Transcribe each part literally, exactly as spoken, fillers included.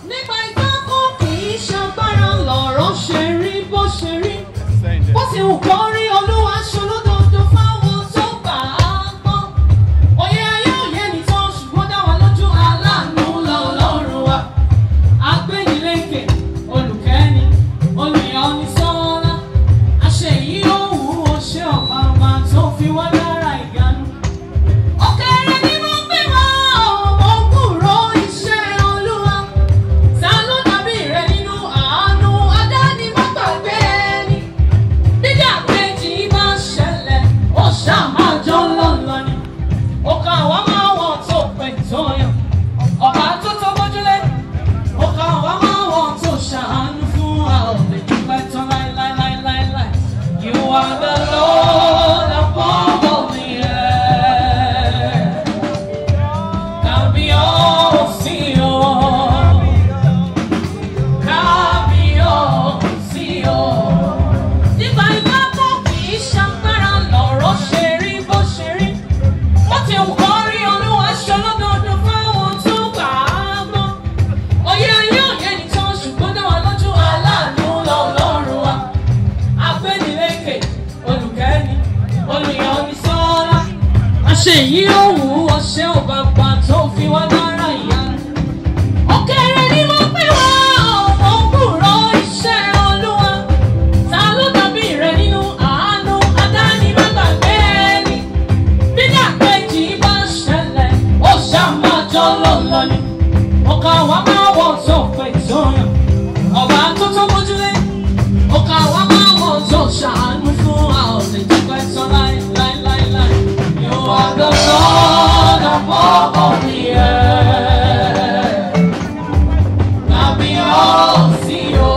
Nígbà ìgbàgbọ́ kì í ṣagbára lọ̀rọ̀ ṣe rí bó ṣe rí. Bó ti wù kó rí Olúwa ṣolódodo fáwọn tó gbà á gbọ́. Òye ayé òye nìtàn ṣùgbọ́n dá wa lójú aláàánú lọ́lọ́run wa. Agbénilékè, olùkẹ́ni, olùyọni sọ́lá. Àṣẹ yìí ó wù ó ṣe ọ̀pá tó fi wá dára ìyanu. Òkèèrè ni mo gbé wá ọmọ kúrò iṣẹ́ Olúwa. Ta ló dàbí rẹ nínú àánú adáni má gbàgbé ẹni. Bídí àpèjì bá ṣẹlẹ̀, ó ṣáà máa jọ lọ́lọ́ ni. Òkà àwa máa wọ̀ tó pẹ̀ tó yàn. Ọba tó tó bójúlé. Òkà àwa máa wọ̀ tó ṣàánú fún wa. Ọ̀lẹ́ dúpẹ́ tán láíláíláíláí. You are the Lord above all the earth. Kábíyèsí o. Kábíyèsí o. Nígbà ìgbàgbọ́ kì í ṣagbára lọ̀rọ̀ ṣe rí bó ṣe rí. Ó ti wù kó rí Olúwa ṣolódodo fáwọn tó gbà á gbọ́. Òye ayé òye nìtàn ṣùgbọ́n dá wa lójú aláàánú lọ́lọ́run wa. Agbénilékè, olùkẹ́ni, olùyọni sọ́lá. Àṣẹ yìí ó wù ó ṣe ò bàbá tó fi wá dára ìyanu. Òkèèrè ni mo gbé wá ọmọ kúrò iṣẹ́ Olúwa. Ta ló dàbí rẹ nínú àánú adáni má gbàgbé ẹni. Bídí àpèjì bá ṣẹlẹ̀, ó ṣáà máa jọ lọ́lọ́ ni. Òkà wa máa wọ̀ tó pẹ̀ tó yàn. Ọba tó tó bójúlé. Òkà wa máa wọ̀ tó ṣàánú fún wa. Ọ̀lẹ́ dúpẹ́ tán láíláíláí. You are the Lord above all the earth. Kábíyèsí o.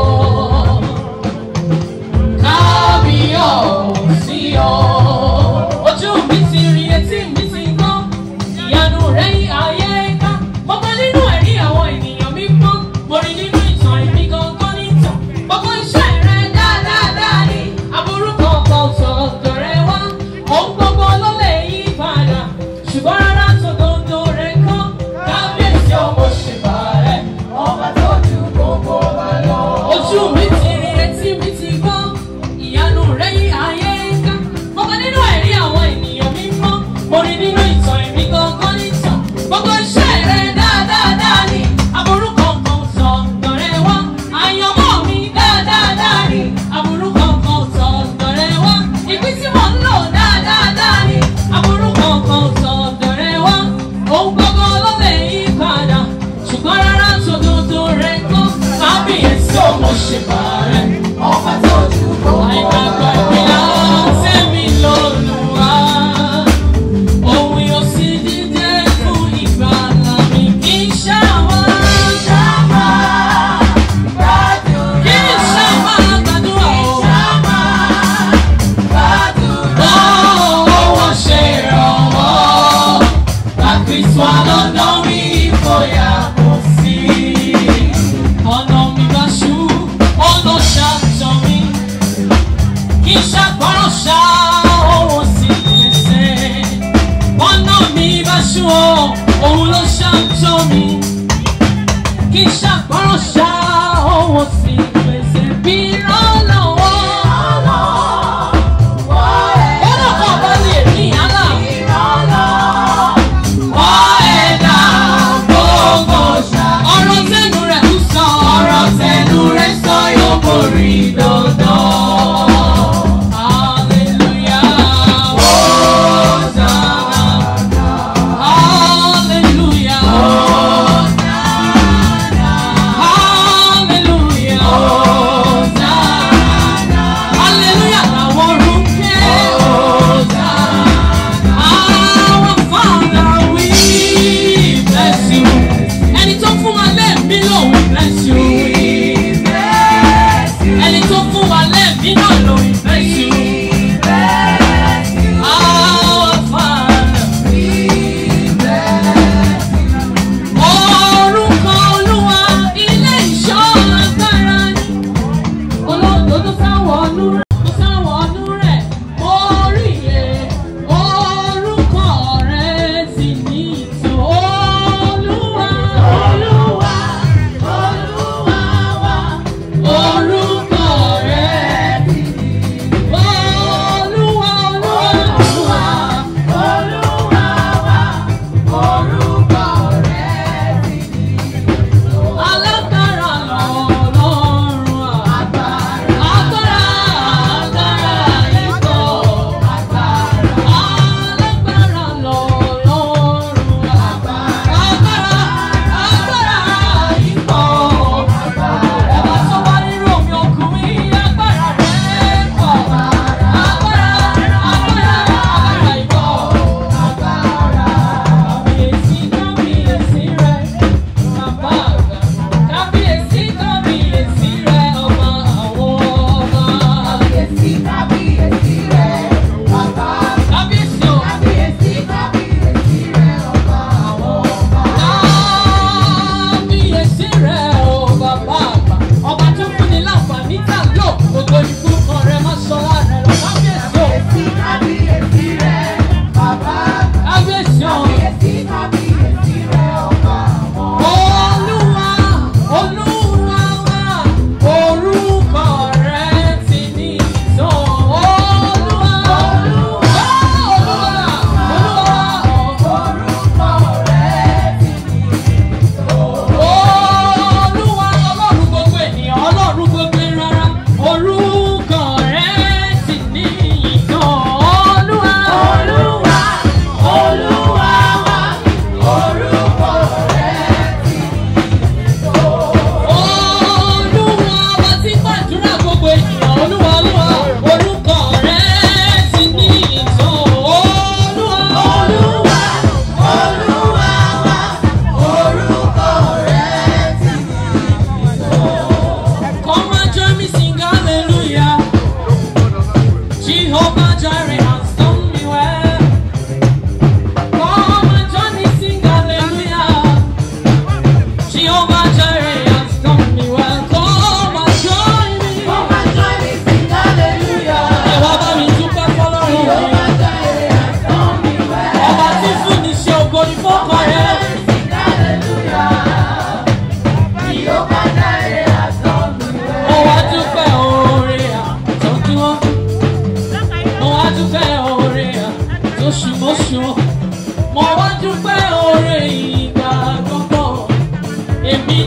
Kábíyèsí o. Ojú mi ti rí, etí mi ti gbọ́. Ìyanu rẹ̀ yí ayé ká. Mo gbọ́ nínú ẹ̀rí àwọn ènìyàn mi gbọ́. Mo rí nínú ìtàn èmi gangan nìtàn. Gbogbo iṣẹ́ rẹ̀ dáadáa ni. Aburú kankan tọ̀dọ̀ rẹ̀ wá. Ohun gbogbo ló lè yí padà. Ṣùgbọ́n rárá tòdodo rẹ̀ kọ́. Kábíyèsí ọmọ ṣèbà rẹ̀. Ọba tó ju gbogbo ọba lọ. Ojú mi ti rí, etí mi ti gbọ́. Ìyanu rẹ̀ yí ayé ká. Mo gbọ́ nínú ẹ̀rí àwọn ènìyàn mi mọ́. Mo rí nínú ìtàn èmi gangan nìtàn. Gbogbo iṣẹ́ rẹ̀ dáadáa ni. Aburú kankan tọ̀dọ̀ rẹ̀ wá. Àyànmọ́ mi dáadáa ni. Aburú kankan tọ̀dọ̀ rẹ̀ wá. Ìpín tí mo ń lò dáadáa ni. Aburú kankan tọ̀dọ̀ rẹ̀ wá. Ohun gbogbo ló lè yí padà. Ṣùgbọ́n rárá tòdodo rẹ̀ kọ́. Kábíyèsí ọmọ ṣèbà rẹ̀. Ọba tó ju gbogbo àìgbàgbọ́ ìpìlẹ̀ sẹ́mi lọ́lùwà. Òun yóò sì dìde fún ìgbàlà mi. Kì í ṣàwá. Kì í ṣàwá gbàdúrà o. Ó wọ́n ṣe ìrànwọ́. Àkìsù àlọ́dọ́ mi ìfòyà kò sí. Ọ̀nà mi bá ṣú, ọ̀nà ṣàtọ̀ mi. Kì í ṣàgbọ́ràn ṣá, owó sì pèsè. Ọ̀nà mi bá ṣú o, òun ló ṣàtọ̀ mi. Kì í ṣàgbọ́ràn ṣá, owó sì pèsè. Bí ìrànlọ́wọ́. Ọ̀nà kan bá lè rí àlà. Wọ́n ẹ̀dá gbogbo ṣá. Ọ̀rọ̀ tẹnu rẹ̀ ń sọ. Ọ̀rọ̀ tẹnu rẹ̀ sọ yóò borí dandan. Hallelujah. Hosanna. Hallelujah. Hallelujah. Hosanna. Hallelujah. Làwọn orúkẹ́. Hosanna. Our Father, we bless you. Ẹni tó fún wa lẹ́ẹ̀mí lò, we bless you. Ẹni tó fún wa lẹ́ẹ̀mí náà lò, we bless you. Our Father, we bless you. Orúkọ Olúwa ilé ìṣọ́ agbára ni. Olódodo sáwọ̀ ọdún rẹ̀. Sáwọ̀ ọdún rẹ̀. Orí ẹ̀ orúkọ rẹ̀ ti ní ìtò. Olúwa, Olúwa, Olúwa.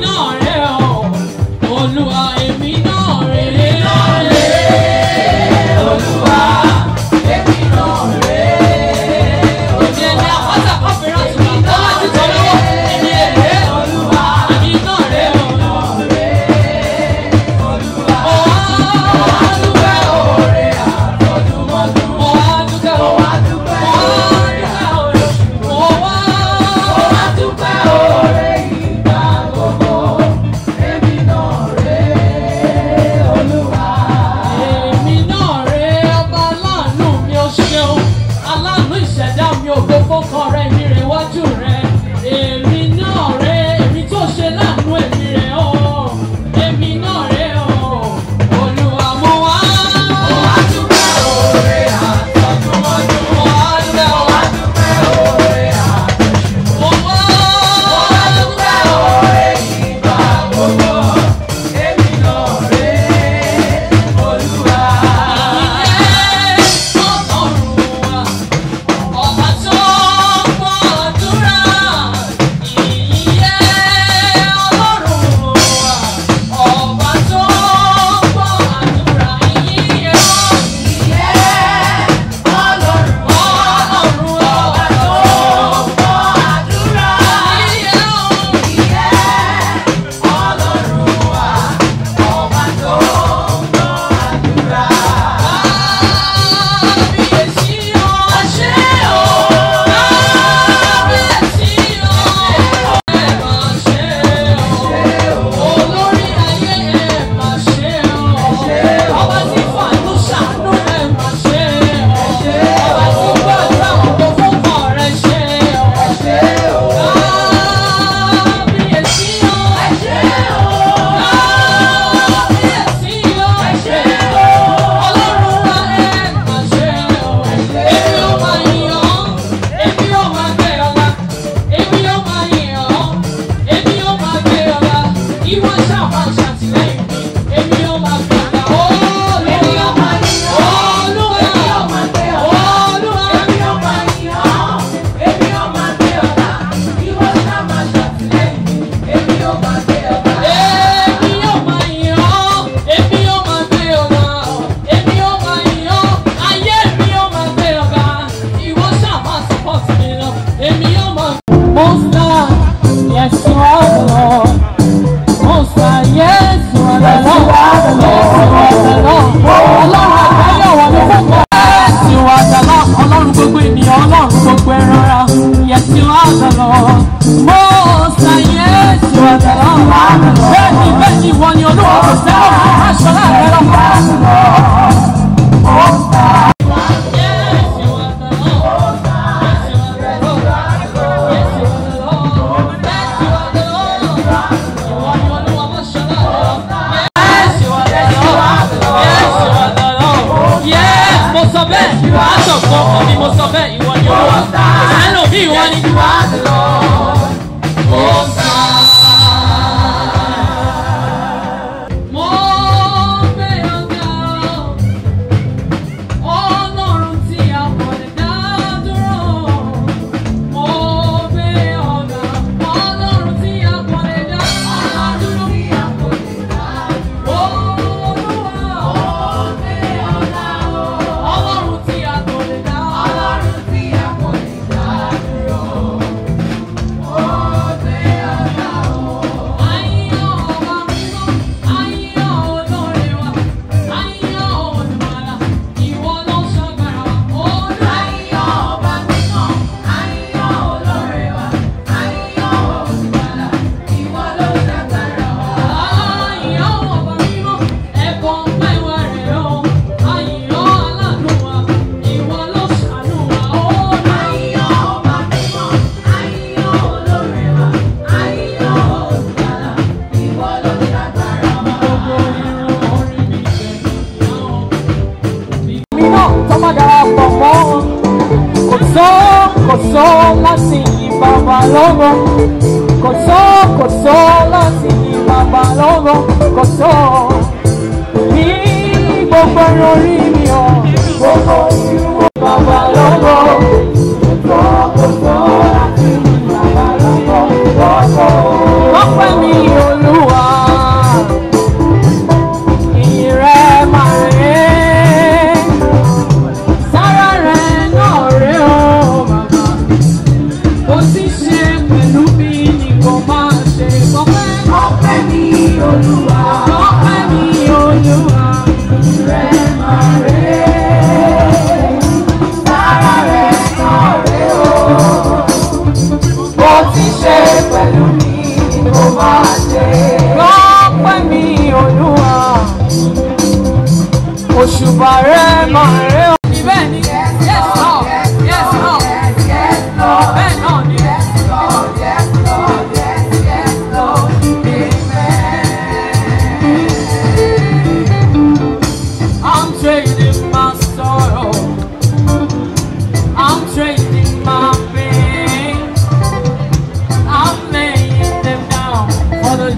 Ọpẹ́ mi ò Gbọ́pẹ́ mi Olúwa, òṣùbà rẹ̀ máa rẹ̀ ọ́. Bẹ́ẹ̀ ni, yes Lord, yes Lord, yes Lord, bẹ́ẹ̀ náà ni. Yes Lord, yes Lord, yes, yes Lord, amen. I'm trading my sorrow, I'm trading my pain, I'm laying them down for the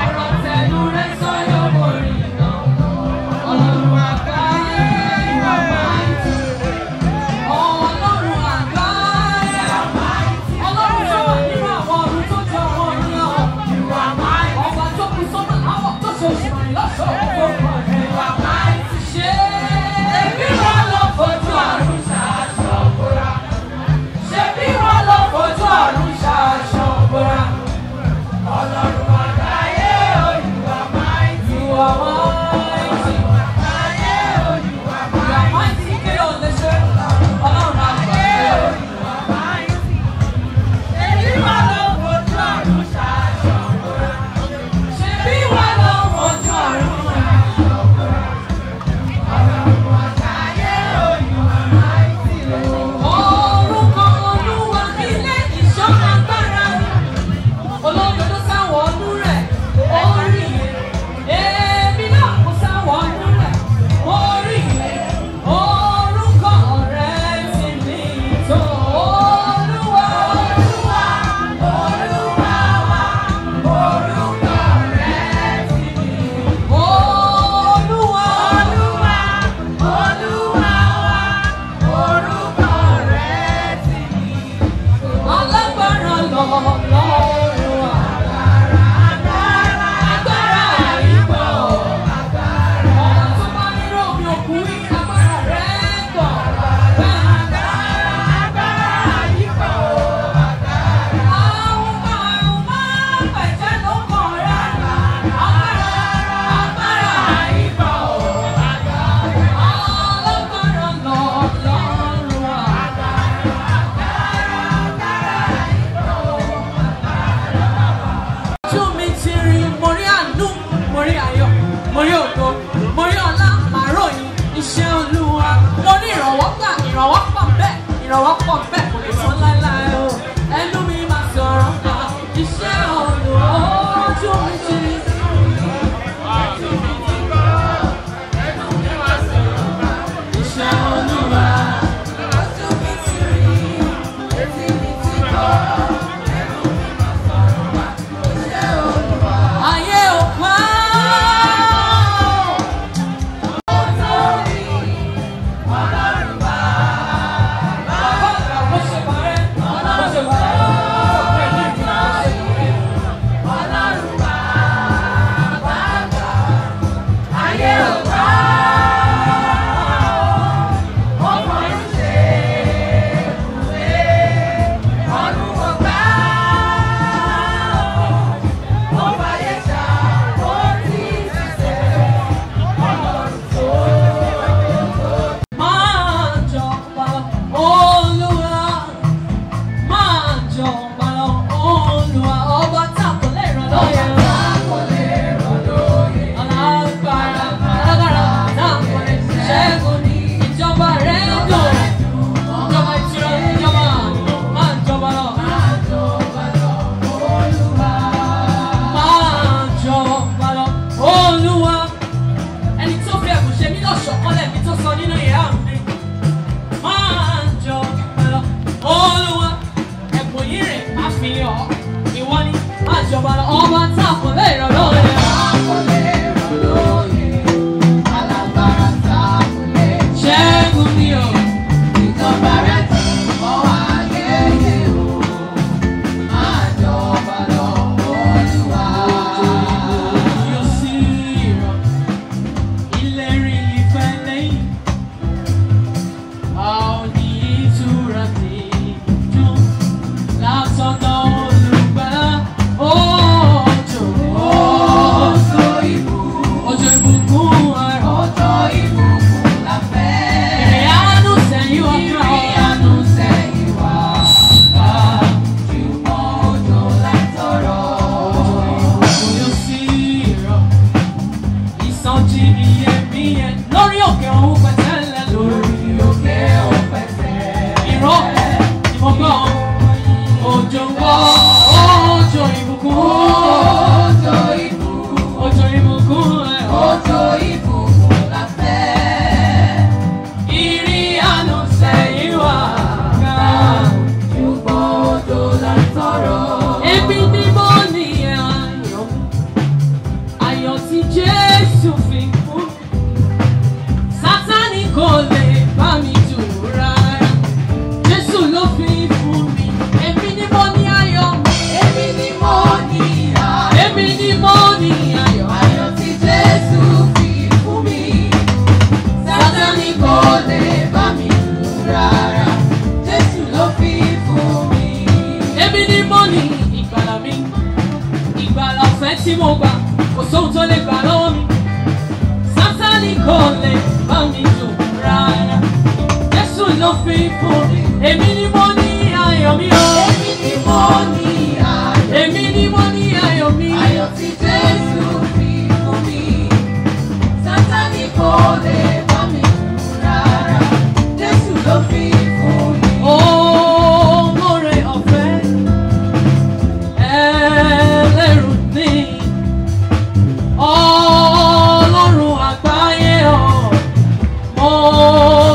Olúwa káyé ìwà. ìrànwọ́ pọ̀ bẹ́ẹ̀ ìrànwọ́ pọ̀ bẹ́ẹ̀ kò lè sọ láéláé o ẹnu mi máa sọ̀rọ̀ ká iṣẹ́ Olúwa ojú mi ti rí. Iṣẹ́ Olúwa ojú mi ti rí etí mi ti gbọ́ ẹnu mi máa sọ̀rọ̀ wá iṣẹ́ Olúwa. Ayé ò pa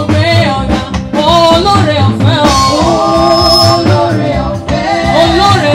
Olóore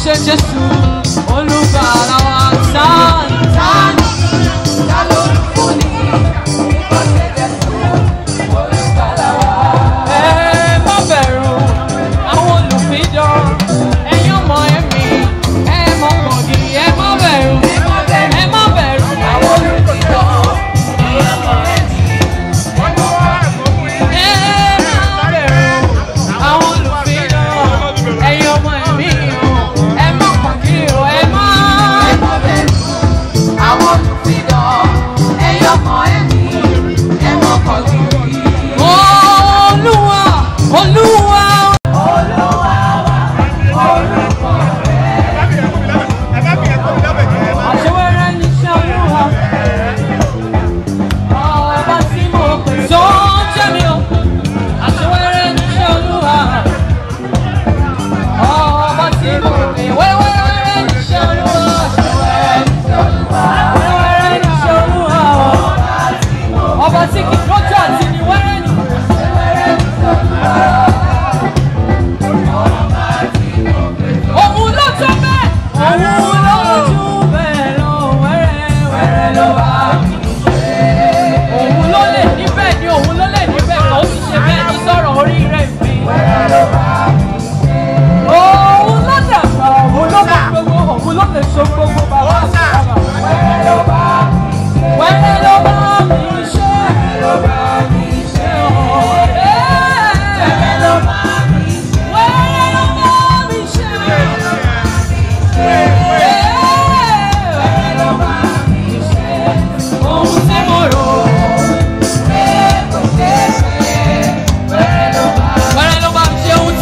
ṣe Jésù olùgbàlà wa tán tán. Ta ló fún ni kò ṣe Jésù olùgbàlà wa. Ẹ má bẹ̀rù àwọn olùfidàn ẹ̀yin ọmọ ẹ̀mí ẹ mọ̀ kọ̀ọ̀gì ẹ má bẹ̀rù ẹ má bẹ̀rù àwọn olùfidàn ẹ̀yin ọmọ ẹ̀mí ẹ má bẹ̀rù àwọn olùfidàn ẹ̀yin ọmọ ẹ̀mí ẹ má kọ̀ọ̀gì ẹ má bẹ̀rù àwọn olùfidàn ẹ̀yin ọmọ ẹ̀mí ẹ má kọ̀ọ̀gì. Olúwa Olúwa.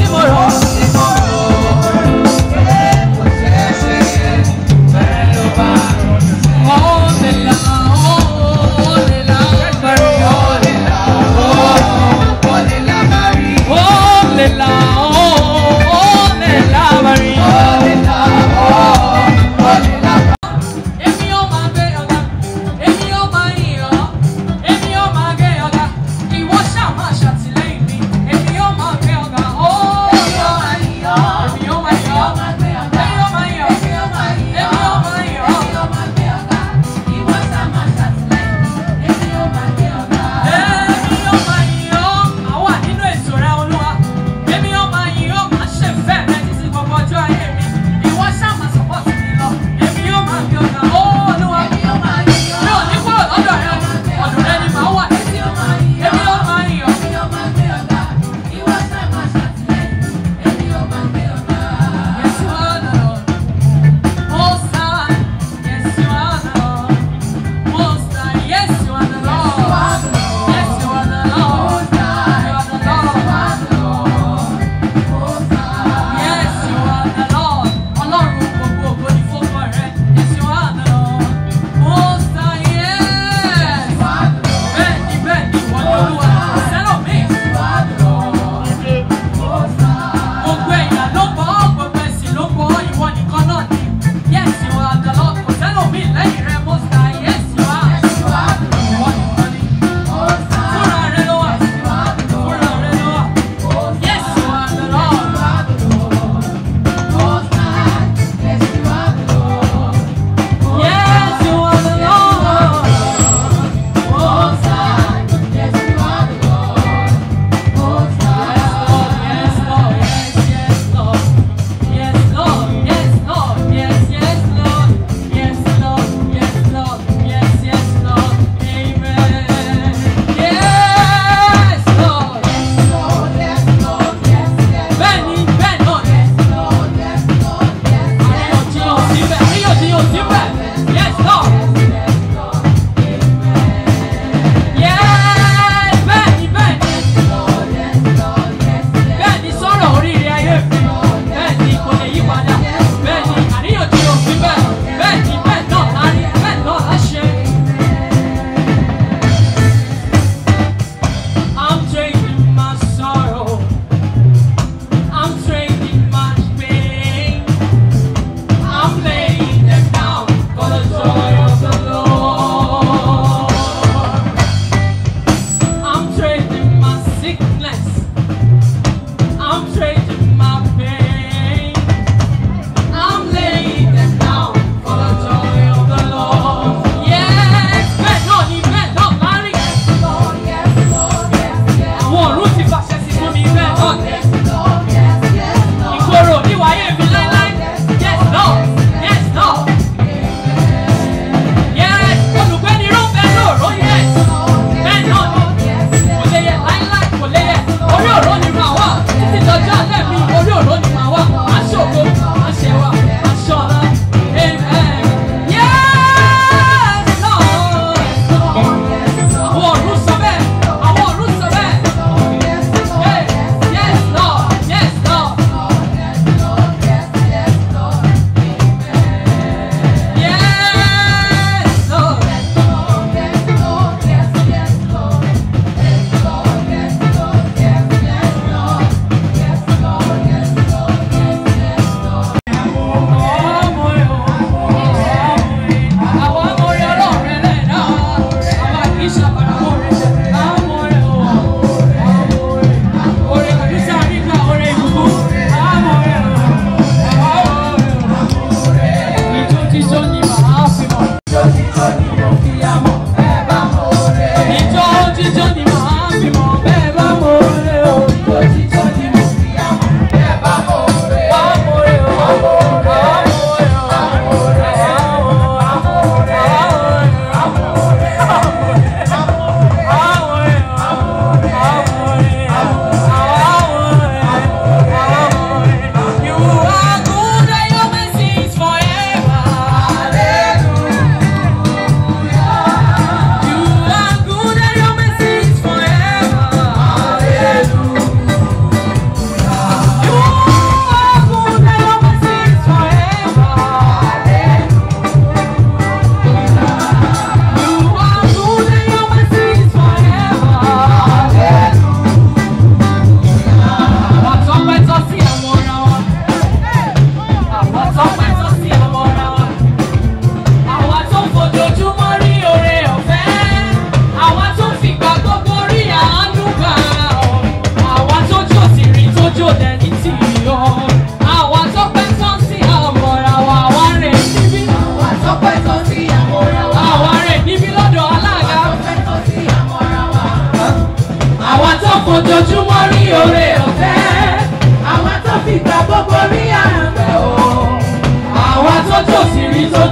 Bye.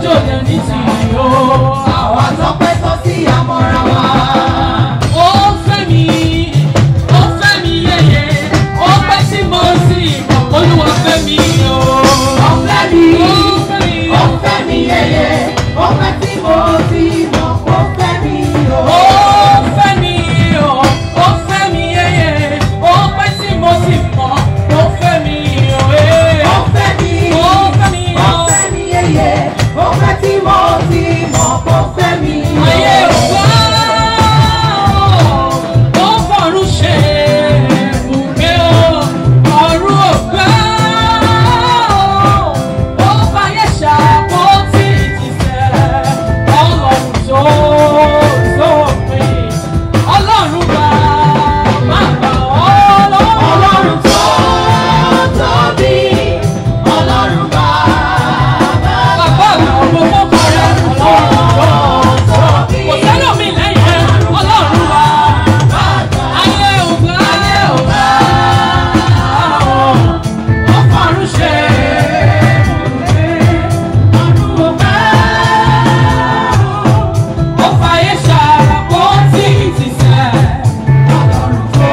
ojú òde ní tìrì o. Àwa tọ́pẹ́ tọ́ sí àmọ́ra wa. Ó fẹ́ mi, ó fẹ́ mi yẹyẹ, ó pẹ́ tí mo sì mọ̀ Olúwa fẹ́ mi o. Ó fẹ́ mi, ó fẹ́ mi yẹyẹ, ó pẹ́ tí mo sì mọ̀ ó fẹ́ mi o. Ó fẹ́ mi o, ó fẹ́ mi yẹyẹ, ó pẹ́ tí mo sì mọ̀ ó fẹ́ mi o. Ó fẹ́ mi, Ó fẹ́ mi o. ó fẹ́ mi yẹyẹ, ó pẹ́ tí mo sì mọ̀ ó fẹ́ mi o. Ayé ò gbọ́, ó fọ̀run ṣe ibùgbé o. Ọ̀run ò gbọ́, ó fàyè ṣàpótí ìtìsẹ̀. Ọlọ́run tó sópin, Ọlọ́run bá máa bá Ọlọ́run. Ọlọ́run tó tóbi, Ọlọ́run bàbá. Bàbá mi ò mọ fọ́kọ rẹ̀. Ọlọ́run tó tóbi, kò sẹ́lòmíì lẹ́yìn rẹ̀. Ọlọ́run bá ayé ò gbọ́, ayé ò gbọ́. Ó fọ̀run ṣe ibùgbé. Ọ̀run ò gbọ́, ó fàyè ṣàpótí ìtìsẹ̀. Ọlọ́run tó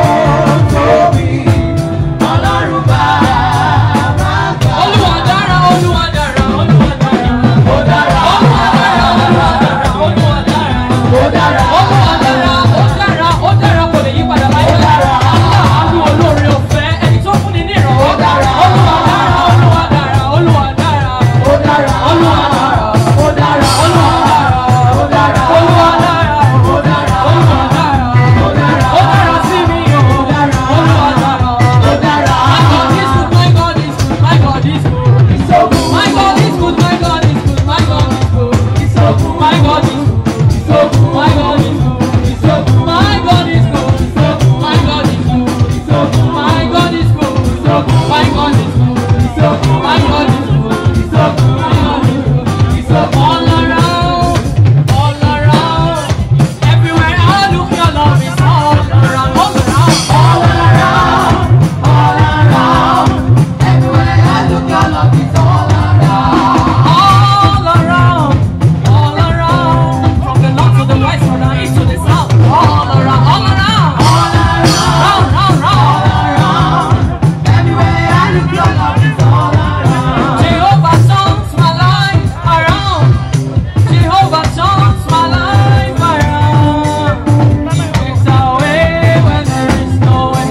tóbi, Ọlọ́run bàbá. Olúwa dára, Olúwa dára, Olúwa dára. Ó dára, Olúwa dára, Olúwa dára, Olúwa dára. ó dára, Olúwa dára, ó dára, ó dára, kò lè yí padà láyé. Aláàánú olóore ọ̀fẹ́, ẹni tó fúnni ní ìrànwọ́. Ó dára. Olúwa dára, Olúwa dára, Olúwa dára. ó dára, Olúwa dára, ó dára, Olúwa dára, ó dára, Olúwa dára, ó dára, Olúwa dára. ó dára, Ó dára sí mi o, Olúwa dára. ó dára. My God is good, my God is good, my God is good. It's so good, My God is good, my God is good, my God is good. it's so good, My God is good, it's so good, my God is good. it's so good, My God is good, my God is good. it's so good, My God is good, my God is good. it's so good, My God is good, it's so good, my God is good. it's so good. All around, all around, everywhere I look, your love is all around, all around. All around, all around, everywhere I look, your love is all around. All around, all around, from the north to the west, from the east to the south, all around, all around, All around, round, round, round. around, everywhere I look, your love is all around. Jehovah turns my life around. Jehovah turns my life around. He makes a way when there is no way.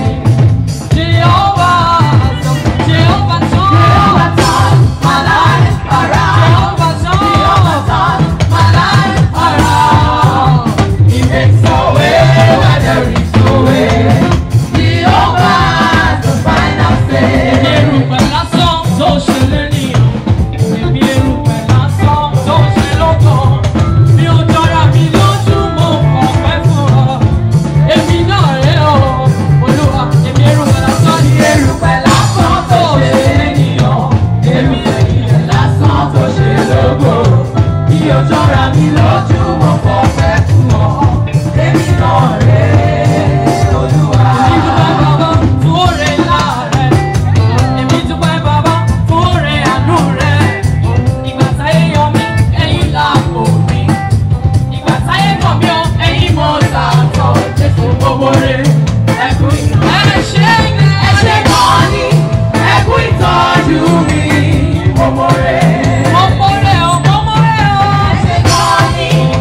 Jehovah, Jehovah Jehovah turns turns my life around. Jehovah Jehovah turns turns my life around. He makes a way where there is no way. Jehovah has the final say. Erùpẹ̀ lásán tó ṣe lẹ́nìyàn, èmi erùpẹ̀ lásán tó ṣe lọ́kàn. Mi ò jọra mi lójú, mo kàn fẹ́ fún ọ. Èmi náà rè o, Olúwa, èmi erùpẹ̀ lásán ni Erùpẹ̀ lásán tó ṣe ènìyàn, èmi ènìyàn lásán tó ṣe lógo. Bí o jọra mi lójú, mo kàn fẹ́ fún ọ. Èmi náà rè é, Olúwa. Èmi dúpẹ́ bàbá fún oore ńlá rẹ̀. Èmi dúpẹ́ bàbá fún oore àánú rẹ̀. Ìgbà táyé yọ mí, ẹ̀yin làbò mi. Ìgbà táyé kàn mí o, ẹ̀yin mo sàtọ̀. Jésù gbogbo rẹ̀, ẹ̀kú ìlú. Ẹ ṣé Ẹ ṣé gan ni, ẹ kú ìtọ́jú mi, mo mọ̀ rẹ̀. mo mọ̀rẹ́ o, mo mọ̀rẹ́ o. Ẹ ṣé gan ni,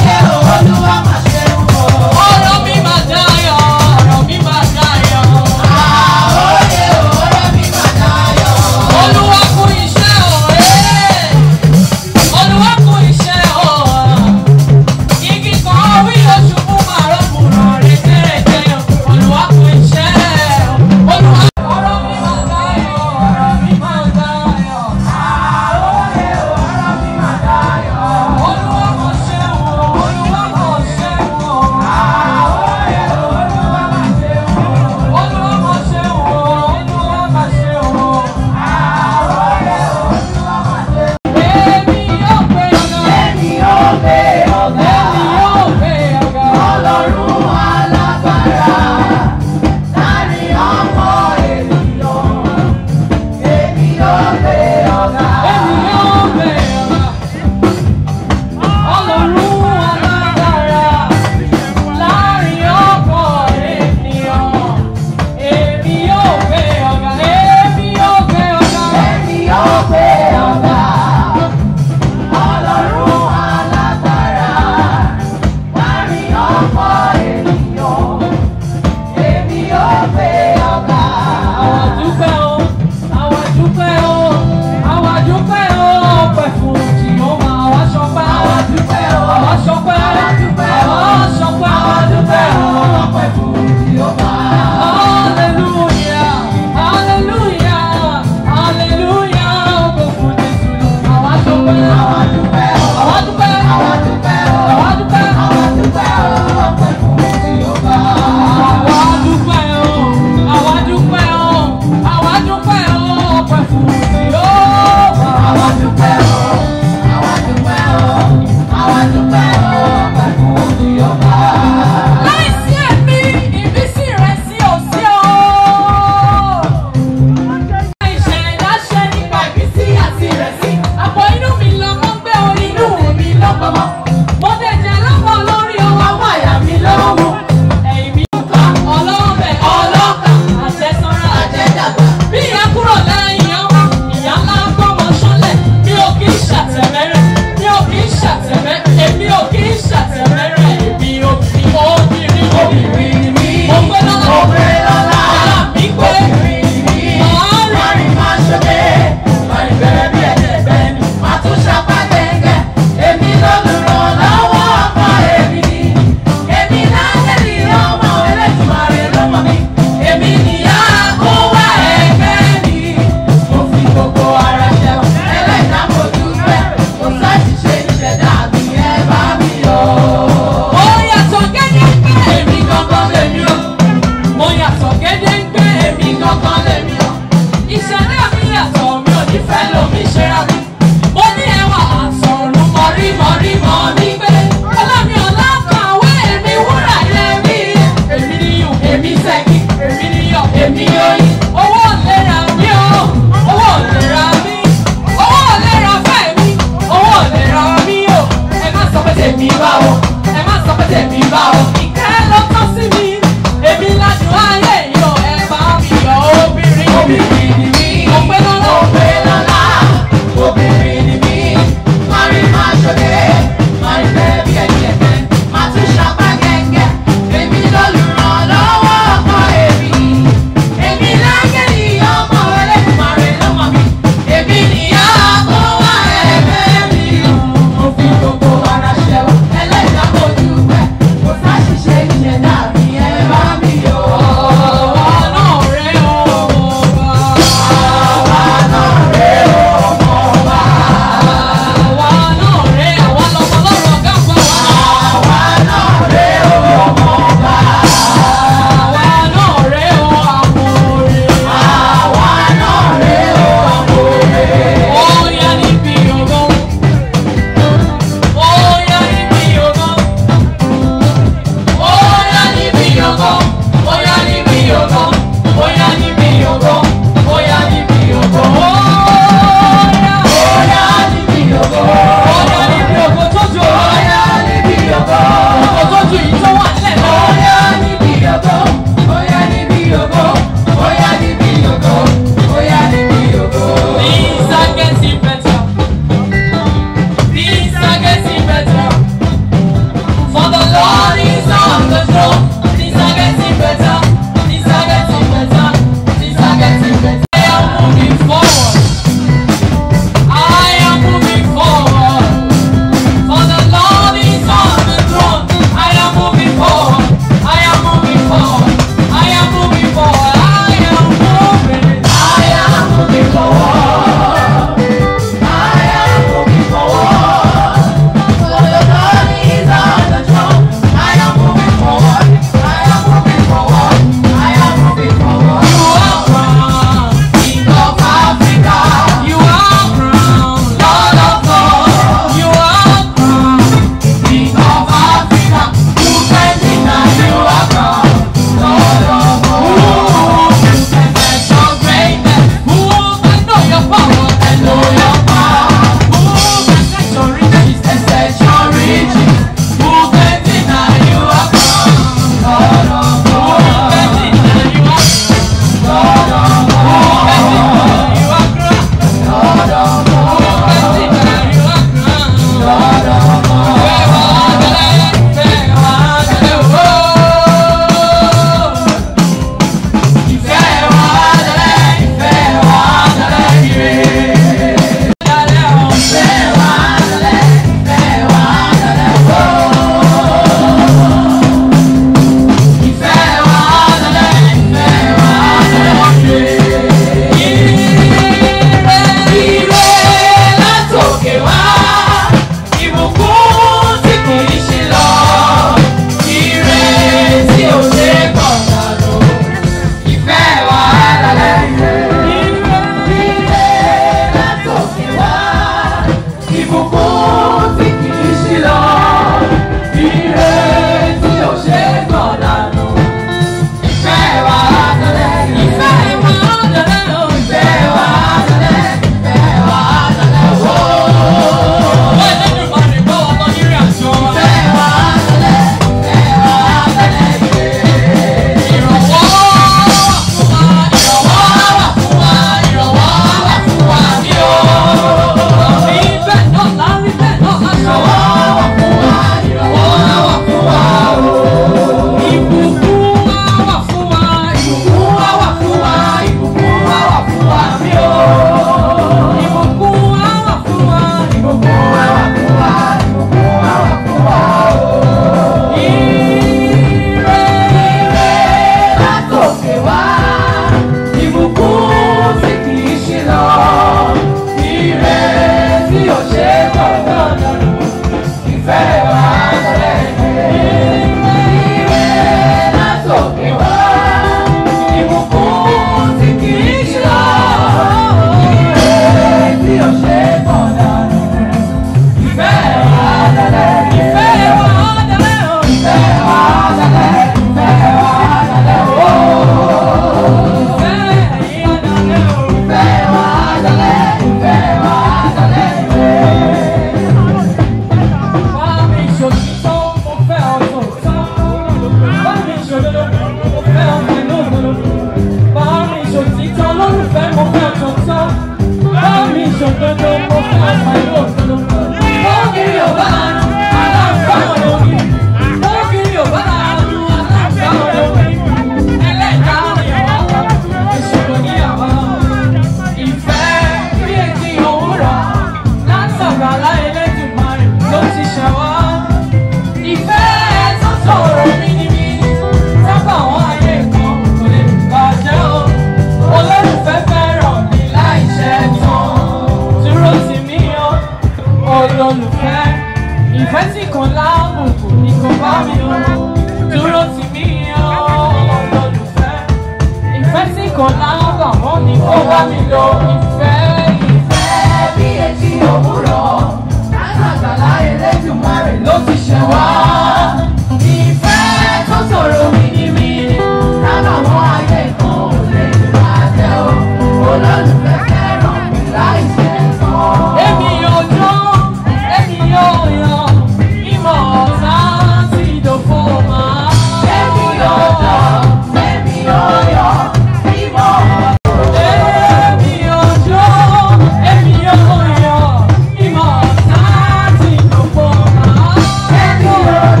Baby,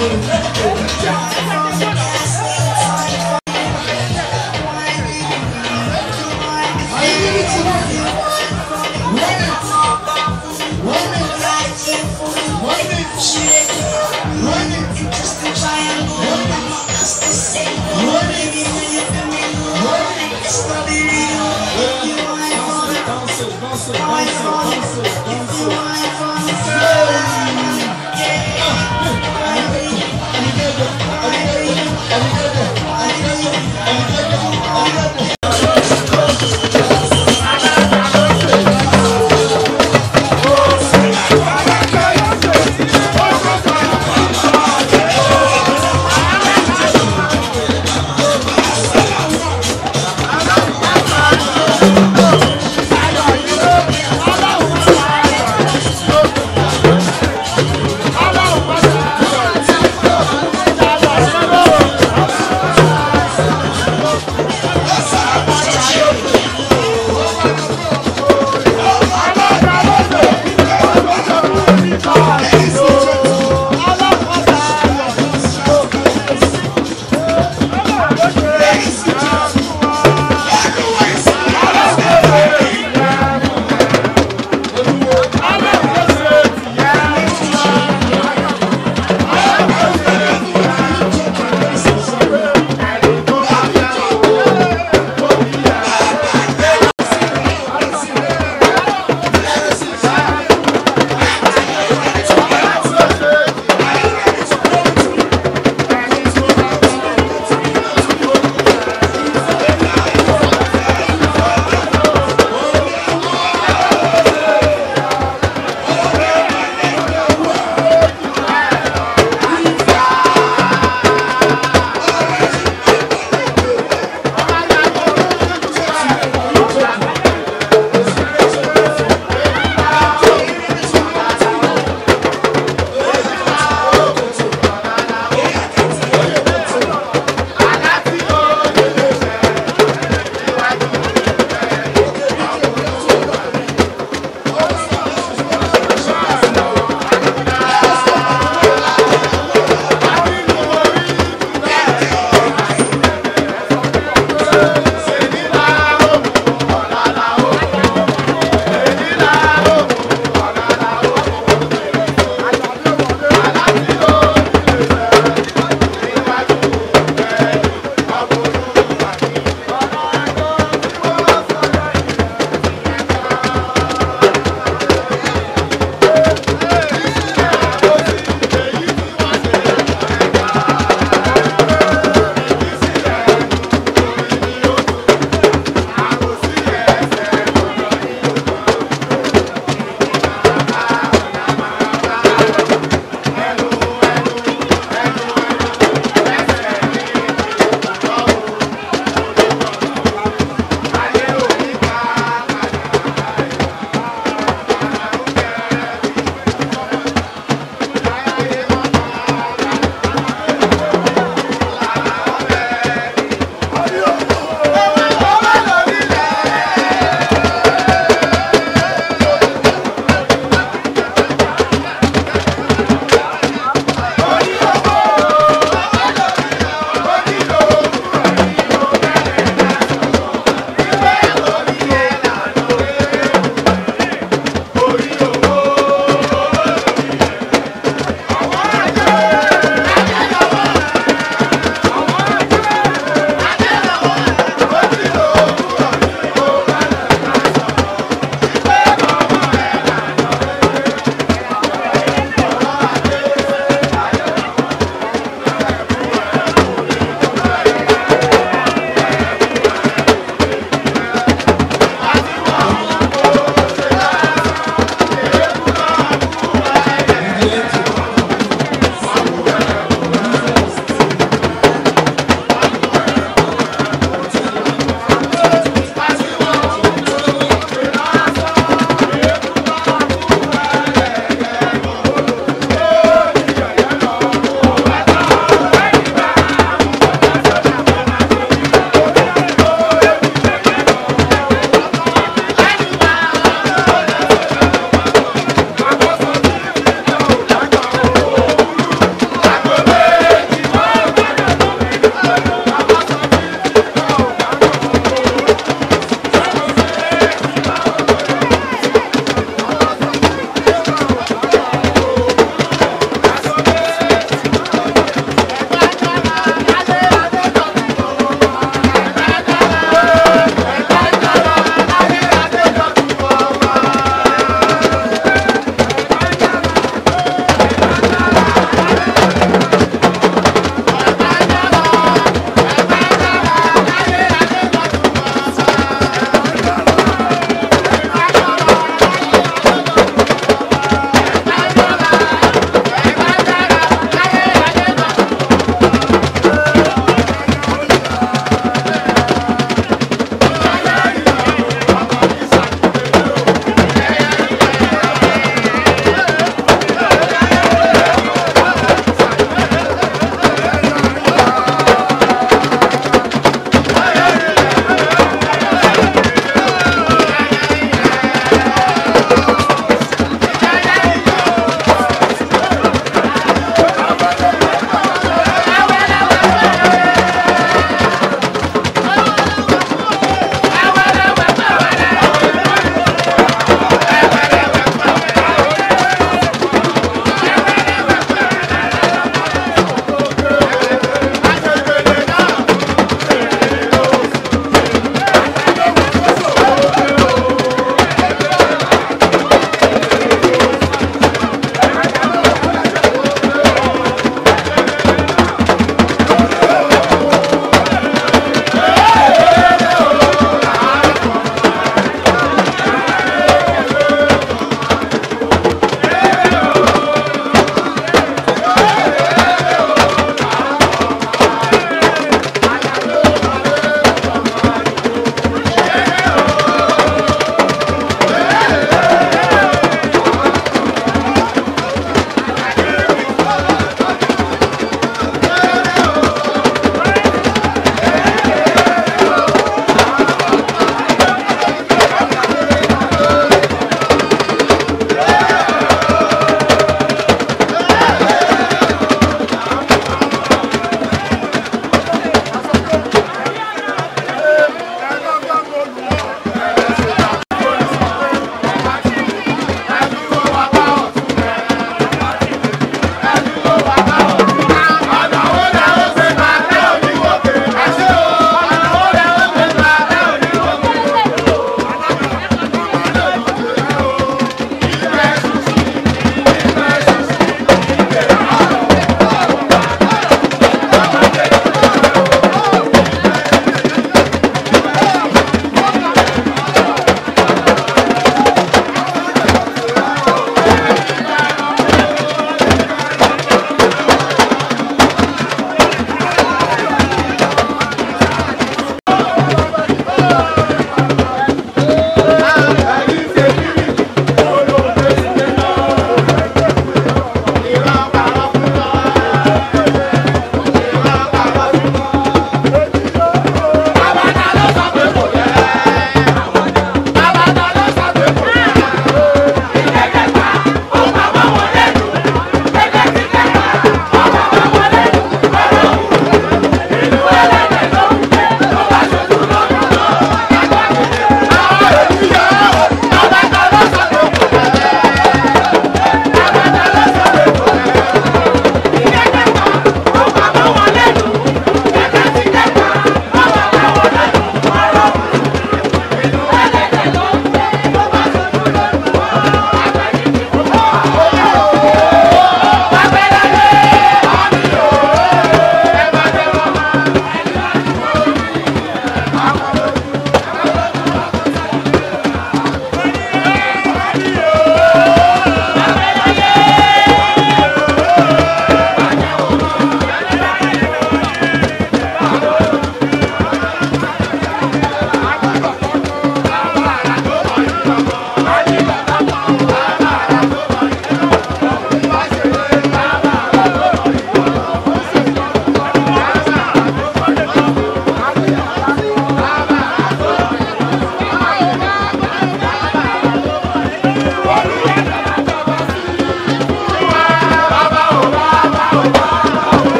Are you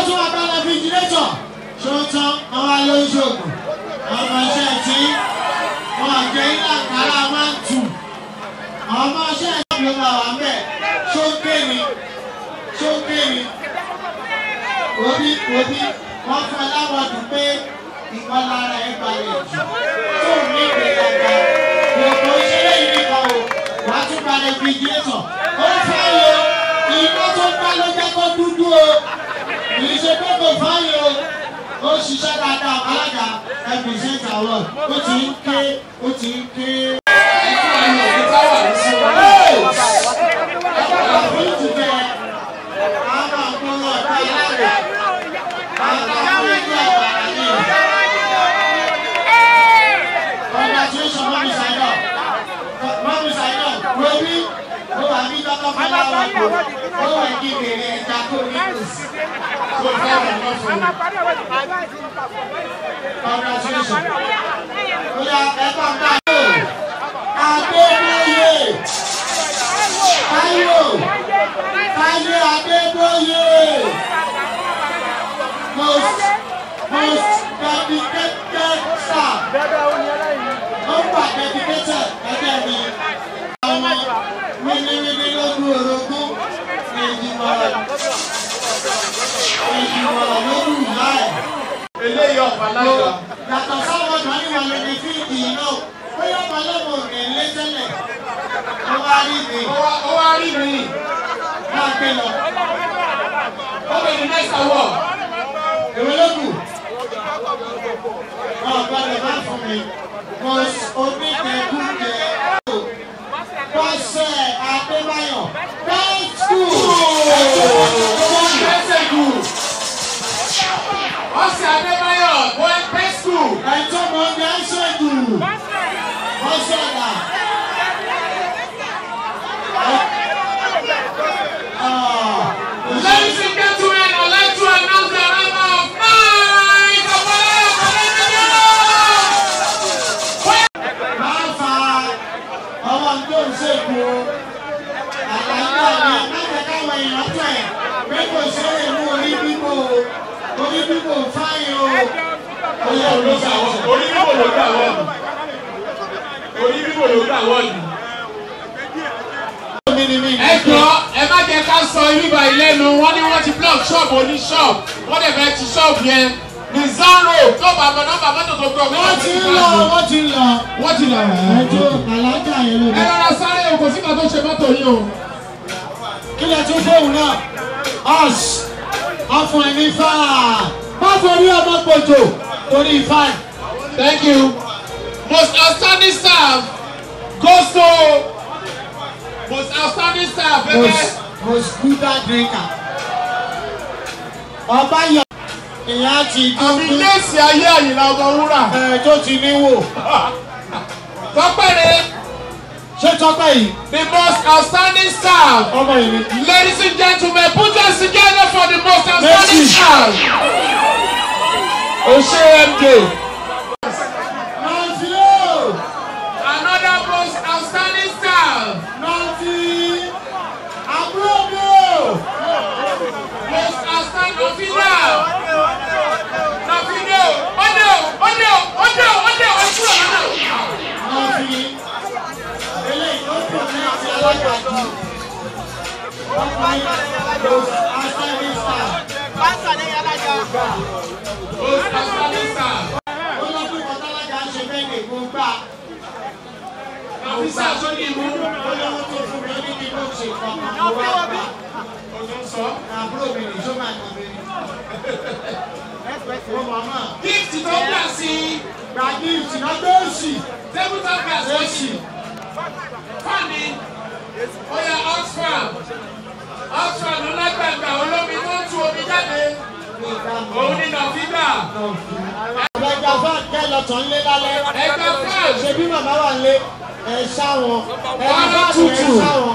tún wà bá lọ fíjìlétọ̀ ṣóńtán àwọn alóṣogùn àwọn ọmọọṣẹ́ tí wọn àjẹ ilé àkàrà máa ń tù àwọn ọmọọṣẹ́ tí ló máa wà mẹ́ ṣóńkéni ṣóńkéni òbí òbí wọ́n fún aláwọ̀dù pé ìkọlára ẹ̀ balẹ̀ jù tó ní ìgbéyàgbá gbogbo ìṣẹ̀lẹ̀ yìí nìkan o wàá tún balẹ̀ fíjìlétọ̀ ó fẹ́ lo iná tó gbá ló jẹ́ kó dúdú o kì í ṣe pé kò fáyé o ó ṣiṣẹ́ dáadáa alága represent àwọn ó ti ń ké ó ti ń ké. Most, most dedicated staff. Ọ̀pọ̀ dedicated ẹgbẹ́ mi. Àwọn wíníwíní lógún orogún èyí wọ̀rọ̀ èyí wọ̀rọ̀ lógún ìyá ẹ̀. Eléyìí ọ̀pá lágbà. Yàtọ̀ sáwọn ọ̀dọ́ ní wọn lè ní fíìdì náà. Bóyá ọmọ ọlọ́mọ òkè ń lé tẹ́lẹ̀. Ó wá rí mi. Ó wá rí mi. Máa gbé lọ. Ó bẹ̀rẹ̀ next award. Èwe lókù. Ọ̀gbọ́dọ̀ máa fún mi. Mo oníkẹ̀kúkẹ̀ Bọ́sẹ̀ Adébáyọ̀ best school. Bọ́sẹ̀ Adébáyọ̀ best school. Ẹ̀tọ́ mọ̀ ní ẹ̀ṣẹ̀dù. Bọ́sẹ̀ ẹ̀dá. Ladies and gentlemen, I'd like to announce the arrival of nine Kabbalah Máa fa ọmọ tó ń ṣèkú. Àlàyé àná mẹ́jẹ káwọn èèyàn tẹ̀. Pé kò ṣe é mú orí bíbò. Orí bíbò fáyìn o. Oyè olóṣà wọ̀. Orí bíbò ló gbà wọ́ọ̀dù. Orí bíbò ló gbà wọ́ọ̀dù. Ẹ jọ ẹ má jẹ́ ká sọ ibà ìlẹ́nu wọ́n ní wọ́n ti block shop oní shop wọ́n dẹ̀ fẹ́ ti shop yẹn ní zero tó bàbá nọ́mbà mọ́tò tó gbọ́. Wọ́n ti ń lọ wọ́n ti ń lọ. Wọ́n ti lọ. Ẹjọ́ àlàájá yẹn ló dé. Ẹ rọra sáré o kò sí kan tó ṣe mọ́tò yìí o. Kí lẹ tún fóun náà? Us ọ̀fun ẹni fáà. Má forí ọmọ pòjò torí fáì. Thank you. Most outstanding staff goes to most outstanding staff. Most most good drinker. Ọba yọ. Ìyá ti dúdú. Àbí léèsì ayé Àyìnlá Ọmọwúrà. Ẹ tó ti níwò. Tọ́pẹ́ rẹ̀. Ṣé Tọ́pẹ́ yìí? The most outstanding staff. Ọmọ yìí. Ladies and gentlemen, put us together for the most outstanding staff. Oshe M K. Nancy o. Another most outstanding staff. Nancy. Àbúrò mi o. Most outstanding officer. Nàfídé o. Ọdẹ o. Ọdẹ o. Ọdẹ o. Ọdẹ o. Ẹ̀kúrò lọ́dẹ o. Nancy. Eléyìí ló pọ̀ ní àti alágbàdo. Ọkùnrin most outstanding staff. Most outstanding staff. Ó lọ fún ìkọ̀tàlájà ṣe bẹ́ẹ̀ ní gbogbo. Nàfísà sórí ìmú. Ó lọ́wọ́ tó fún mi ó ní kí ló ṣe ìkọ̀kọ̀ mo wá gbà. Ọjọ́ sọ. Àbúrò mi ní ṣó máa nà mí ní. Ó mọ̀ náà. Gift tó gbà sí. Gba gift náà tó sì. Table top glass Tó ó sì. sì. Fáàní. Oya Oxfam. Oxfam ló lágbàgbà olómi tó ń tu omi jáde. Òun ni Nàfídà. Ẹ̀gbẹ́ fan kẹ́ lọ tán lé lálẹ́. Ẹgbẹ́ fan. Ṣé bí màmá wà lé ẹ̀ ṣá wọn? Ẹ̀gbẹ́ Ọ̀rọ̀ fan ẹ̀ tútù. ṣá wọn.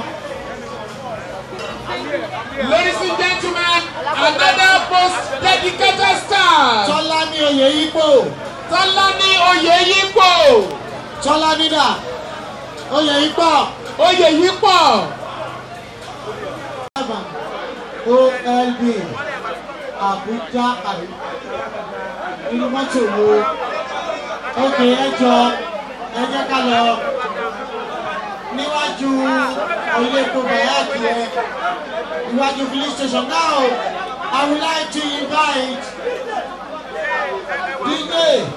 Ladies and gentlemen, another most dedicated staff. Tọ́lá ní oyè yípo. Tọ́lá ní oyè yípo. Tọ́lá nídà. Oyè yípo. Oyè yípo. O L B. Abuja àbí inú mọ́tò wo ókè ẹjọ́ ẹ jẹ́ ká lọ níwájú ilé epo bẹ̀yàkì ẹ níwájú police station. Now I would like to invite D J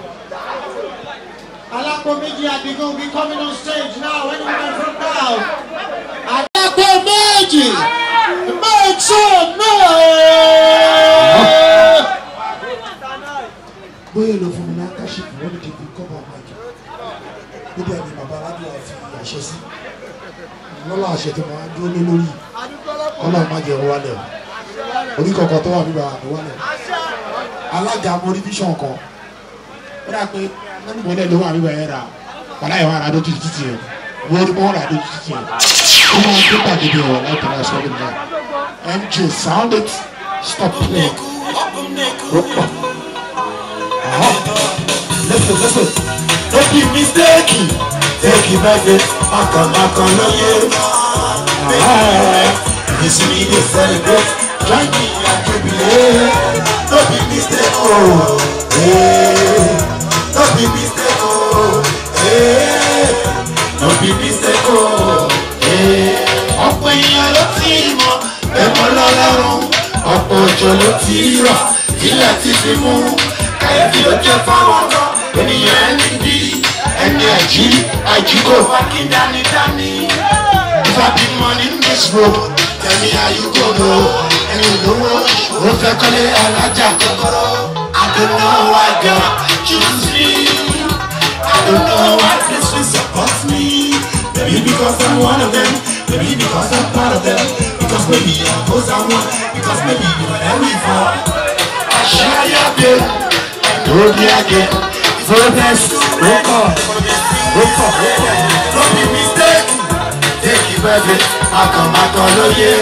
Alapo Meji Adigun will be coming on stage now. Anyone from now? Alapo Meji, make some noise. Boy, you know from an anchorship, when you can cover my job. Maybe I mean, my ballad will have a chassis. No last year, I do no money. All of my dear one. Only Cocoto, I one. Halaga motivation call. But I could. When they don't want me here, but I want to do it here. What more I do it here? Come on, get back to the door. Let us go in there. M J, sound it. Stop playing. Listen, listen. Don't be mistaken. Take it back there. I come back on you. You see me, they celebrate. Join me and jubilate. Don't be mistaken. Oh, hey. Don't be mistake, oh, hey. Don't be mistake, oh, hey. Ọ̀pọ̀ èèyàn ló ti mọ̀ ẹ̀mọ́ lọ́lọ́run. Ọ̀pọ̀ òjò ló ti rọ̀ ilẹ̀ ti fi mú. Kàyéfì ló jẹ́ fáwọn kan. Ènìyàn ẹni bí ẹni àjí àjíkò wá kí dánidání. If I be money in this road, tell me how you go know. Ẹni olówó ó fẹ́ kọ́lé alájà kọ́kọ́rọ́. I don't know why God choose me. I don't know why this will support me. Maybe because I'm one of them. Maybe because I'm part of them. Because maybe I'm those I want. Because maybe you're every for. I share your bill. I told you again. For the best, wake up. Wake up, wake up. Don't be mistaken. Take it back. I come back all the year.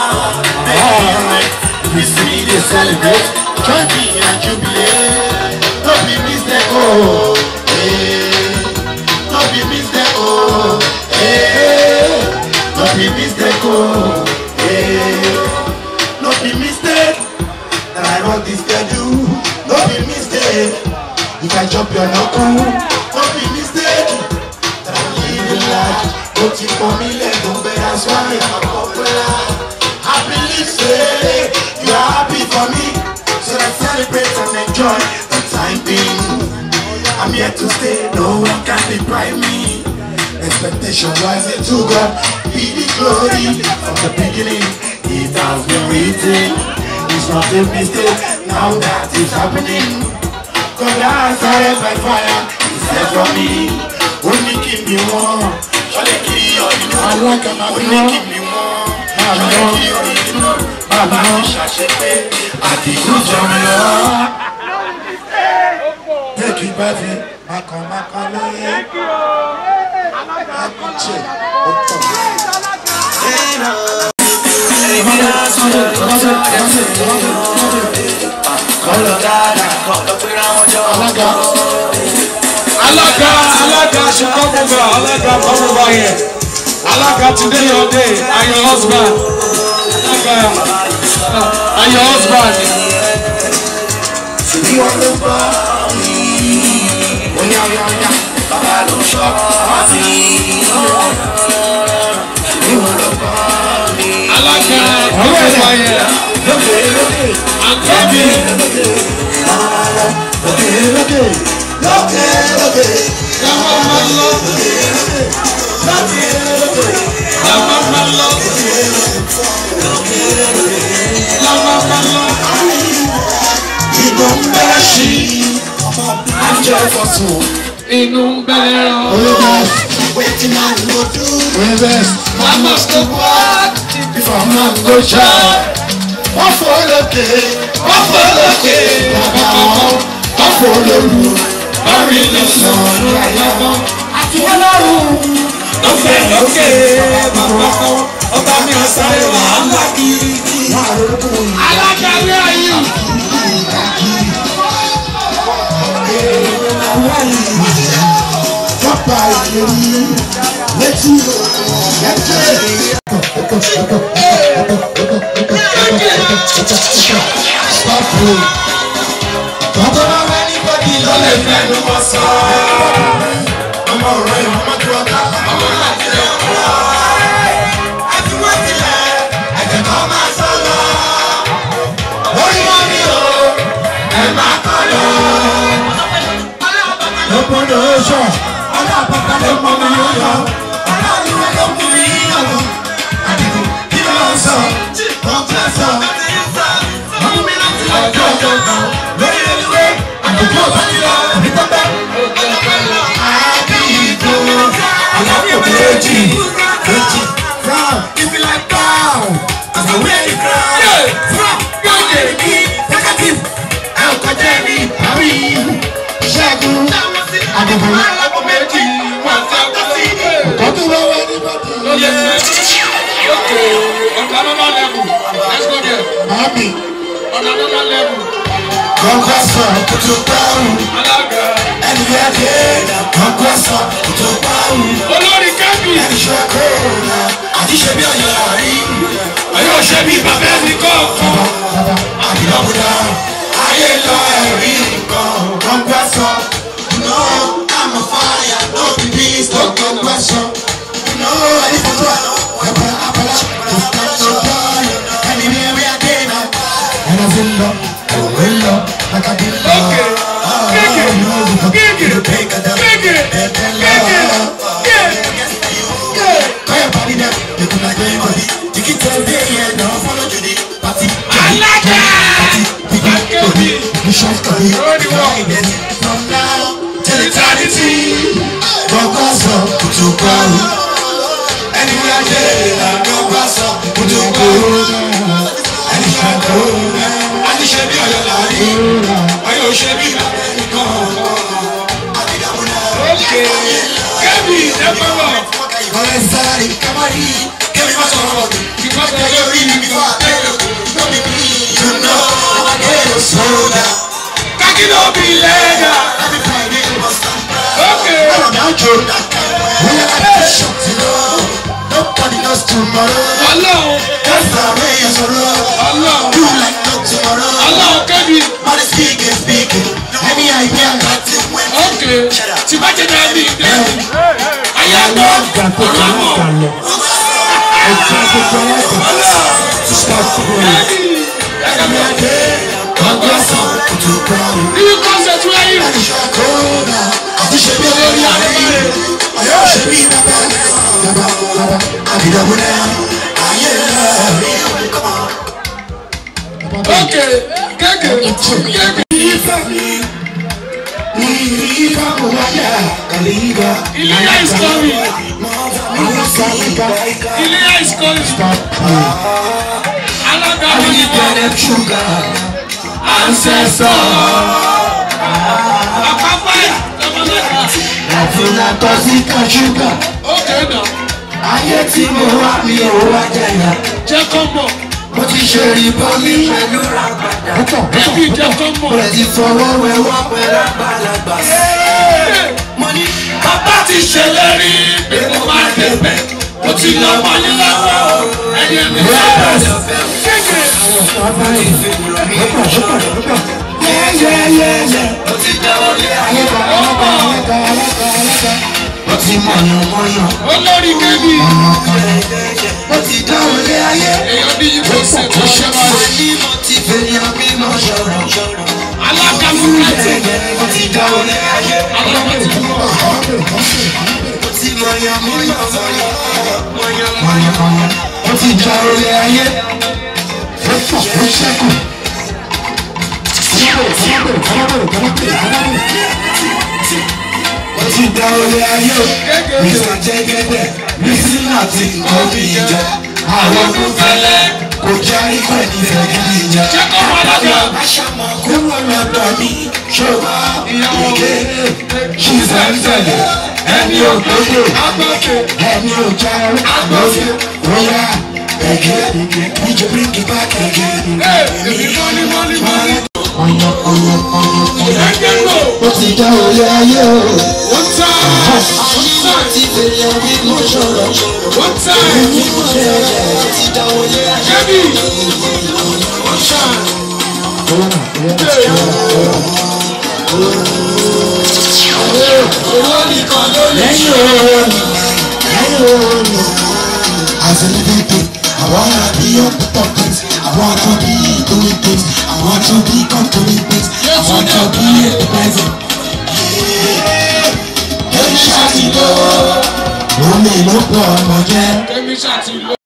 We see they celebrate. Join me and jubilate. Don't be mistake, oh, hey. Don't be mistake, oh, hey. Don't be mistake, oh, hey. Don't be mistake that I wrote this schedule. Don't be mistake if I jump your knuckle. Don't be mistake that I'm living large. Don't you for me, let go, but that's why I'm popular. I believe, say, you are happy for me. So I celebrate and enjoy the time being. I'm here to stay, no one can deprive me. Expectation rising to God, be the glory. From the beginning, it has been written. It's not a mistake, now that is happening. God has started by fire, He said for me. Only keep me warm, shall I kill you all you know? I like him, only keep me warm, shall I kill you all you know? Baba Shashepe, Atiku Jamila. Take it back in, Maka Maka Loye. Akuche, Opo. Halaga, Halaga, she come over, Halaga, come over here. Halaga, today your day, and your husband. Halaga. And your husband. You want to buy me? Oh yeah, yeah, yeah. Baba don't shop me. You want to buy me? Halaga, come over here. Okay, okay. And come here. Okay, okay. Okay, okay. Lama malo. Okay, okay. Okay, okay. Lama malo. Lama malo. Inú ń bẹ̀rẹ̀ sí àjẹ́ fọ́sùn. Inú ń bẹ̀rẹ̀ o. Olùbẹ̀s. Wetin I go do? Olùbẹ̀s. I must go work Before man go chop. Wọ́n fọ́ lókè. Wọ́n fọ́ lókè. Bàbá wọn. Wọ́n fọ́ lóru. Bárí ló sọ ní àyàbọ̀. Àti ọlọ́run. lókè lókè. Bàbá kan ọba mi ọ̀sán wàhálà kiri. Alágbàwé ayé. Papa ìlérí létí ẹ̀jẹ̀. Stop. Tọ́tọ́ bá wẹ́ ní bọ́dì ló lè fẹ́ ló mọ̀ sọ. Ọmọ ọ̀rọ̀ ìwọ̀n ọmọ tó ọ̀gá ọmọ láti lè kọ́. Àti wọ́n tilẹ̀ ẹ̀jẹ̀ kan máa sọ lọ. Orí wọn mi ò ẹ̀ máa kọ́ lọ. Lọ́pọ̀ ló sọ, ọlọ́pàá ló mọ mi yóò yọ. Ọlọ́run ló mú mi yọ̀. Àdìgún kí ló ń sọ? Wọ́n fẹ́ sọ. Wọ́n mú mi láti lọ ọjọ́ ọjọ́ kan. Lórí ẹlẹ́wẹ́, àdìgún ọ̀bá ti lọ. Àdìgún bẹ́ẹ̀. Àdìgún alákòókò méjì méjì. From if you like down, as I wear the crown. From yóò lè kí negative. Ẹ ò kọjá ní àrí. Ṣẹ́gun àdìgún alákòókò méjì. Wọ́n fẹ́ kọ́ sí. Ọ̀tún bá wà ní bàtà. Okay, on another level. Let's go there. Mami. On another level. Kọ̀ǹkọ̀sọ̀ kùtù pààrù. Halaga. Ẹni yẹn dé. Kọ̀ǹkọ̀sọ̀ kùtù pààrù. Olórí Kẹ́mi. Ẹni ṣe kóòrò. Àdìṣe bí ọ̀yọ́ àrí. Ayọ̀ ṣe bí bàbá ẹni kọ̀ọ̀kan. Àdìlọ́bùdá. Ayé lọ ẹ̀rí nǹkan. Kọ̀ǹkọ̀sọ̀. No, I'm a fire. No be beast. Kọ̀ǹkọ̀sọ̀. No, ẹni fọ́tò àná. Ẹ̀bà àbálá. Kọ̀ǹkọ̀sọ̀. Ẹni bí ẹ̀rí adé náà. Ẹni fi ń lọ. Òwe ń lọ. Lákàdé ń lọ. Nobody knows tomorrow. Allah. That's the way you sorrow. Allah. You like no tomorrow. Allah Kẹ́mi. But speaking, speaking. Any idea got it when. Okay. Tí bá jẹ́ náà ní ìdẹ́. Ayáwó. Ọ̀làmọ̀. New concept where you? Okay, Keke, Keke. Ilya is coming. Ilya is coming. Halaga money for sugar. Ancestor. Apapa. Àfúnà tọ́síkà ṣúgà. Okay now. Ayé tí mo wá mi ò wá jẹ̀yà. Jẹ́ kó mọ̀. Mo ti ṣe ìbọn mi pẹ̀lú ràgbàdà. Ẹbí jẹ́ kó mọ̀. Mo lè ti fọwọ́ wẹwọ́ pẹ̀lú àgbàlagbà. Mo ní bàbá ti ṣèlérí pé mo máa débẹ̀. Mo ti lọ mọ ní lọ́wọ́ ẹni ẹni lọ́wọ́. Kéèké. Bàbá ìfẹ́ lọ́pọ̀ lọ́pọ̀ lọ́pọ̀. Yẹ́yẹ́yẹ́yẹ́. Mo ti dá orí ayé kan lọ́pọ̀ lọ́pọ̀ lọ́pọ̀. Mo ti mọ̀yàn mọ̀yàn. Olórí Kẹ́mi. Mo ti dá orí ayé. Èèyàn bí yìí kò ṣe tó ṣe máa ṣe. Mo ní mo ti fèèyàn mímọ́ ṣọ̀rọ̀ ṣọ̀rọ̀. Halaga múlẹ̀tì. Mo ti dá orí ayé. Halaga ti mú ọ. Mo ti mọ̀yàn mọ̀yàn mọ̀yàn mọ̀yàn mọ̀yàn. Mo ti dá orí ayé. Fẹ́fọ̀ fún ṣẹ́kù. Mo ti dá orí ayé o. Mísà Jẹ́gẹ́dẹ́, Mísínà ti kọ́ bí ìjọ. Àwọn tó fẹ́lẹ́ kò jẹ́ ikọ̀ ìfẹ́ gidi ìjà. Jẹ́ kó wà lọ́dọ̀. Aṣàmọ̀ kúrò lọ́dọ̀ mi. Ṣọba ìyàwó ṣìṣẹ́ ń tẹ̀lé. Ẹni ògbógbò, ẹni òjà àgbọ̀fẹ́. Bóyá ẹ̀gẹ́ ìjọ bíríkì bá kẹ̀kẹ́. Èmi mọ́ni mọ́ni mọ́ni. Ọ̀yàn ọ̀yàn ọ̀yàn ọ̀yàn. Ẹgbẹ́ lò. Ó ti dá orí ayé o. One time. One time. Ti fèrè orí mú ṣọ̀rọ̀. One time. Èmi mú ṣe ẹ̀jẹ̀ ti dá orí ayé. Kẹ́mi. One time. owó nìkan ló lè ṣe lẹ́yìn owó. As a living thing, I wanna be on the top things. I wanna be doing things. I want to be controlling things. I want to be independent. Kẹ́mi ṣàtìlọ́, mo lè ló pọ̀ ọmọ jẹ́. Kẹ́mi ṣàtìlọ́.